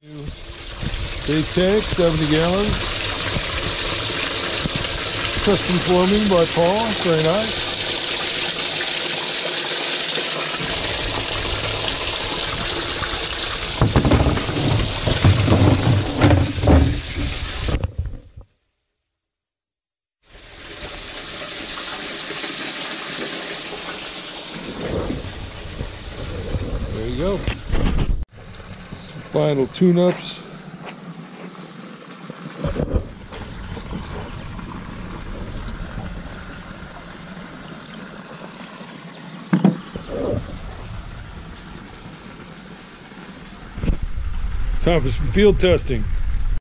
Big tank, 70 gallons. Custom forming by Paul, very nice. There you go. Final tune-ups. Time for some field testing.